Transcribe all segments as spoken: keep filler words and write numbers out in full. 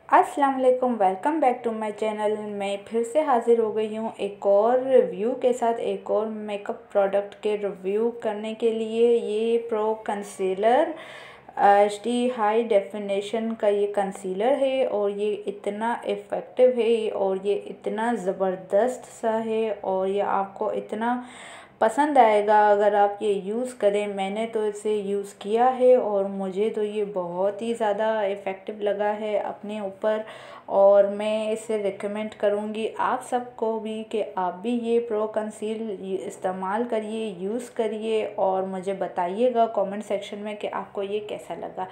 अस्सलाम वालेकुम, welcome back to my channel. मैं फिर से हाज़िर हो गई हूँ एक और रिव्यू के साथ, एक और मेकअप प्रोडक्ट के रिव्यू करने के लिए। ये pro concealer H D high definition का ये कंसीलर है और ये इतना इफ़ेक्टिव है और ये इतना ज़बरदस्त सा है और ये आपको इतना पसंद आएगा अगर आप ये यूज़ करें। मैंने तो इसे यूज़ किया है और मुझे तो ये बहुत ही ज़्यादा इफ़ेक्टिव लगा है अपने ऊपर और मैं इसे रिकमेंड करूँगी आप सबको भी कि आप भी ये प्रो कंसील इस्तेमाल करिए, यूज़ करिए और मुझे बताइएगा कमेंट सेक्शन में कि आपको ये कैसा लगा।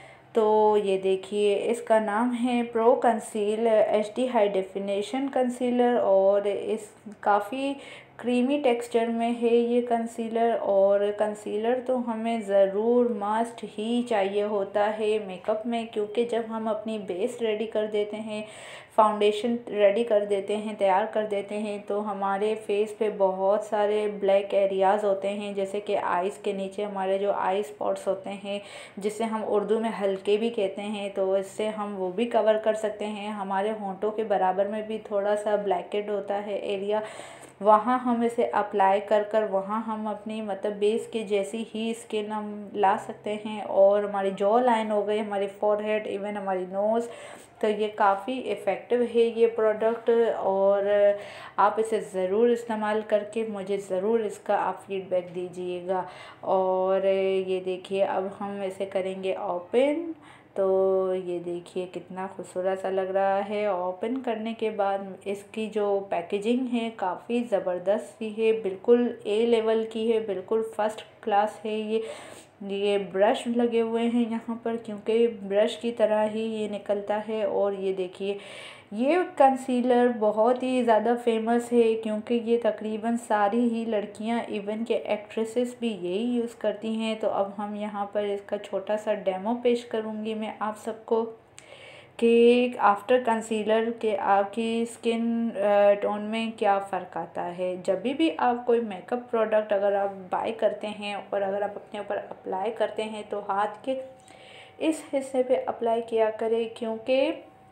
तो ये देखिए, इसका नाम है pro conceal H D high definition concealer और इस काफ़ी क्रीमी टेक्सचर में है ये कंसीलर। और कंसीलर तो हमें ज़रूर मस्ट ही चाहिए होता है मेकअप में, क्योंकि जब हम अपनी बेस रेडी कर देते हैं, फाउंडेशन रेडी कर देते हैं, तैयार कर देते हैं, तो हमारे फेस पे बहुत सारे ब्लैक एरियाज़ होते हैं, जैसे कि आइज़ के नीचे हमारे जो आई स्पॉट्स होते हैं, जिसे हम उर्दू में हल्के भी कहते हैं, तो इससे हम वो भी कवर कर सकते हैं। हमारे होंठों के बराबर में भी थोड़ा सा ब्लैकेड होता है एरिया, वहाँ हम इसे अप्लाई कर कर वहाँ हम अपनी मतलब बेस के जैसी ही स्किन हम ला सकते हैं। और हमारी जॉ लाइन हो गई, हमारी फॉरहेड, इवन हमारी नोज़, तो ये काफ़ी इफ़ेक्टिव है ये प्रोडक्ट। और आप इसे ज़रूर इस्तेमाल करके मुझे ज़रूर इसका आप फीडबैक दीजिएगा। और ये देखिए, अब हम इसे करेंगे ओपन। तो ये देखिए कितना खूबसूरत सा लग रहा है। ओपन करने के बाद इसकी जो पैकेजिंग है काफ़ी ज़बरदस्त सी है, बिल्कुल ए लेवल की है, बिल्कुल फ़र्स्ट क्लास है। ये ये ब्रश लगे हुए हैं यहाँ पर, क्योंकि ब्रश की तरह ही ये निकलता है। और ये देखिए, ये कंसीलर बहुत ही ज़्यादा फेमस है, क्योंकि ये तकरीबन सारी ही लड़कियां, इवन के एक्ट्रेसेस भी यही यूज़ करती हैं। तो अब हम यहाँ पर इसका छोटा सा डेमो पेश करूँगी मैं आप सबको कि आफ्टर कंसीलर के आपकी स्किन टोन में क्या फ़र्क आता है। जब भी भी आप कोई मेकअप प्रोडक्ट अगर आप बाय करते हैं और अगर आप अपने ऊपर अप्लाई करते हैं, तो हाथ के इस हिस्से पे अप्लाई किया करें, क्योंकि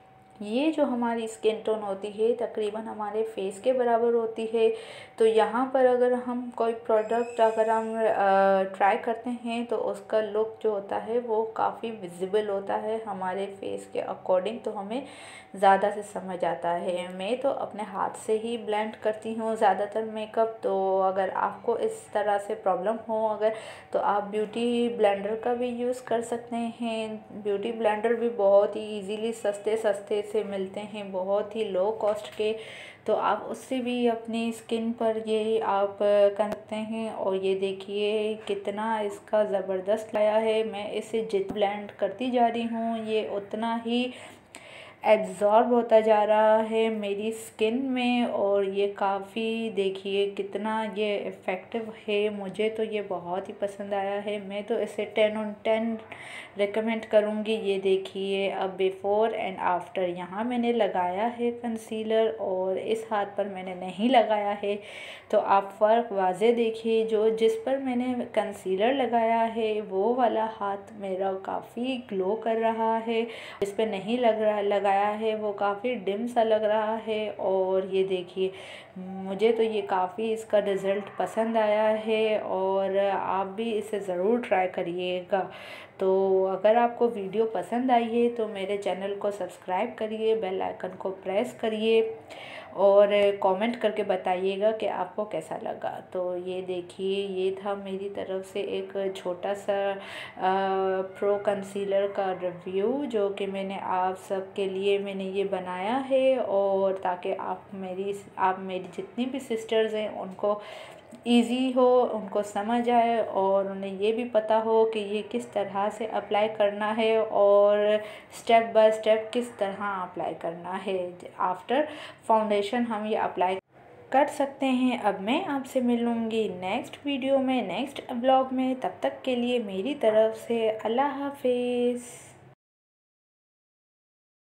ये जो हमारी स्किन टोन होती है तकरीबन हमारे फेस के बराबर होती है। तो यहाँ पर अगर हम कोई प्रोडक्ट अगर हम ट्राई करते हैं, तो उसका लुक जो होता है वो काफ़ी विजिबल होता है हमारे फेस के अकॉर्डिंग, तो हमें ज़्यादा से समझ आता है। मैं तो अपने हाथ से ही ब्लेंड करती हूँ ज़्यादातर मेकअप। तो अगर आपको इस तरह से प्रॉब्लम हो अगर, तो आप ब्यूटी ब्लेंडर का भी यूज़ कर सकते हैं। ब्यूटी ब्लेंडर भी बहुत ही इजीली सस्ते सस्ते से मिलते हैं, बहुत ही लो कॉस्ट के, तो आप उससे भी अपनी स्किन पर ये आप कर सकते हैं। और ये देखिए कितना इसका ज़बरदस्त आया है। मैं इसे जितना ब्लेंड करती जा रही हूँ, ये उतना ही एब्ज़ॉर्ब होता जा रहा है मेरी स्किन में। और ये काफ़ी देखिए कितना ये इफ़ेक्टिव है, मुझे तो ये बहुत ही पसंद आया है। मैं तो इसे टेन ऑन टेन रिकमेंड करूँगी। ये देखिए, अब बिफ़ोर एंड आफ्टर यहाँ मैंने लगाया है कंसीलर और इस हाथ पर मैंने नहीं लगाया है, तो आप फ़र्क वाज़े देखिए। जो जिस पर मैंने कंसीलर लगाया है वो वाला हाथ मेरा काफ़ी ग्लो कर रहा है, जिस पर नहीं लग रहा लगाया है वो काफ़ी डिम सा लग रहा है। और ये देखिए, मुझे तो ये काफ़ी इसका रिज़ल्ट पसंद आया है और आप भी इसे ज़रूर ट्राई करिएगा। तो अगर आपको वीडियो पसंद आई है तो मेरे चैनल को सब्सक्राइब करिए, बेल आइकन को प्रेस करिए और कमेंट करके बताइएगा कि आपको कैसा लगा। तो ये देखिए, ये था मेरी तरफ से एक छोटा सा प्रो कंसीलर का रिव्यू, जो कि मैंने आप सब के लिए मैंने ये बनाया है। और ताकि आप मेरी आप मेरी जितनी भी सिस्टर्स हैं उनको इजी हो, उनको समझ आए और उन्हें ये भी पता हो कि ये किस तरह से अप्लाई करना है और स्टेप बाय स्टेप किस तरह अप्लाई करना है। आफ्टर फाउंडेशन हम ये अप्लाई कर सकते हैं। अब मैं आपसे मिलूँगी नेक्स्ट वीडियो में, नेक्स्ट ब्लॉग में। तब तक के लिए मेरी तरफ से अल्लाह हाफिज़।